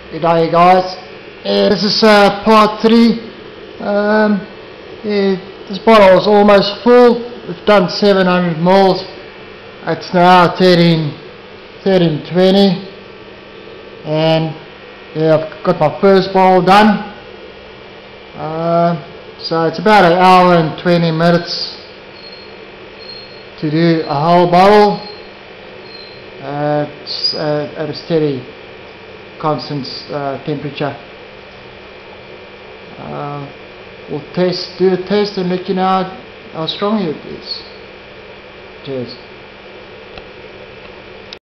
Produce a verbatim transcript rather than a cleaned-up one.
Good day guys. Yeah, this is uh, part three. Um, yeah, this bottle is almost full. We've done seven hundred mils. It's now thirteen twenty, and yeah, I've got my first bottle done. Uh, so it's about an hour and twenty minutes to do a whole bottle uh, it's, uh, at a steady constant uh, temperature. Uh, we'll test, do a test and let you know how strong it is. Cheers.